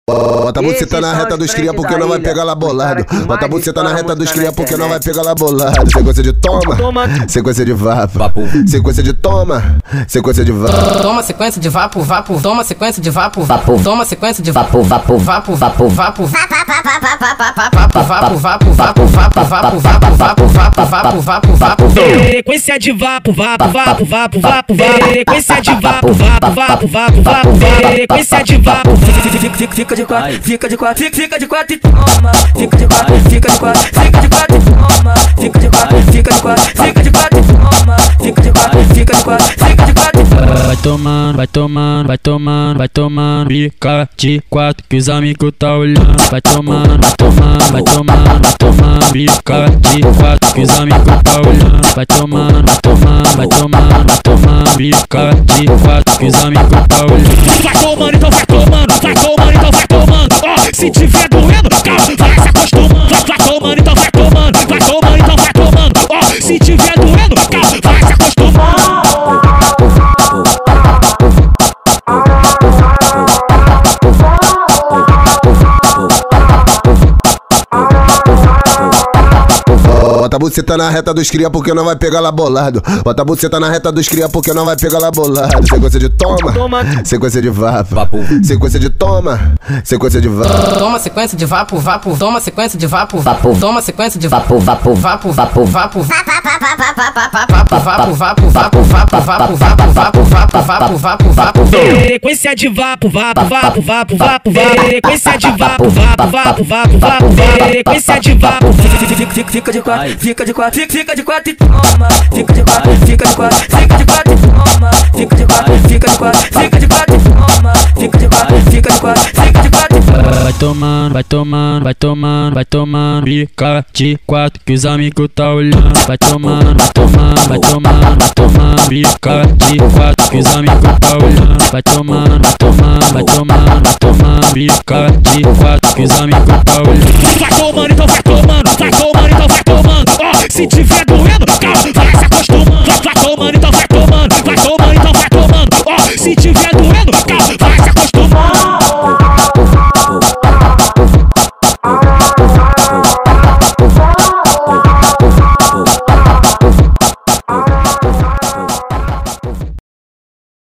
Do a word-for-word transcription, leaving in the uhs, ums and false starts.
Bota a buceta na reta dos cria porque não vai pegar lá bolado. Bota a buceta na reta dos cria porque não vai pegar lá bolado. Sequência de toma, sequência de vapo, sequência de toma, sequência de vapo. Toma sequência de vapo, vapo, toma sequência de vapo, vapo, toma sequência de vapo, vapo, vapo, vapo, vapo, vapo, vapo, vapo, vapo, vapo, vapo, vapo, vapo, vapo, vapo, vapo. Sequência de vapo, vapo, vapo, vapo, vapo, vapo. Sequência de vapo, vapo, vapo, vapo, vapo. Sequência de vapo. Fica de quatro, fica de quatro, fica de quatro e toma. Fica de quatro, fica de quatro, fica de quatro e toma. Fica de quatro, fica de quatro, fica de quatro e toma. Fica de quatro, fica de quatro, fica de quatro e toma. Vai tomando, vai tomando, vai tomando, vai tomando. Fica de quatro que os amigos tá olhando. Vai tomando, vai tomando, vai tomando, vai tomando. Fica de quatro que os amigos tá olhando. Vai tomando, vai tomando, vai tomando, vai tomando. Fica de quatro que os amigos tá olhando. Vai tomando, então vai tomando, vai tomando, então vai tomando. Ó, se tiver doendo, calma, vai se acostumando. Vai, vai tomando, então vai tomando, vai tomando, então vai tomando. Ó, se tiver doendo, calma, vai se acostumando. Bota a buceta na reta dos cria porque não vai pegar lá bolado. Bota a buceta na reta dos cria porque não vai pegar lá bolado. Sequência de toma, sequência de vapo, sequência de toma, sequência de vapo. Toma sequência de vapo, vapo, toma sequência de vapo, vapo, toma sequência de vapo, vapo, vapo, vapo, vapo, vapo, vapo, vapo, vapo, vapo, vapo, vapo, vapo, vapo, vapo, vapo. Sequência de vapo, vapo, vapo, vapo, vapo, vapo. Sequência de vapo, vapo, vapo, vapo, vapo, vapo. Sequência de vapo. Fica de quatro, fica de quatro, fica de quatro e toma. Fica de quatro, fica de quatro, fica de quatro e toma. Fica de quatro, fica de quatro, fica de quatro e toma. Fica de quatro, fica de quatro, fica de quatro e toma. Vai tomando, vai tomando, vai tomando, vai tomando. Fica de quatro que os amigos tá olhando. Vai tomando, vai tomando, vai tomando, vai tomando. Fica de quatro que os amigos tá olhando. Vai tomando, vai tomando, vai tomando, vai tomando. Fica de quatro que os amigos tá olhando. Vai tomando, então vai tomando, vai tomando, então vai tomando. Ó, se tiver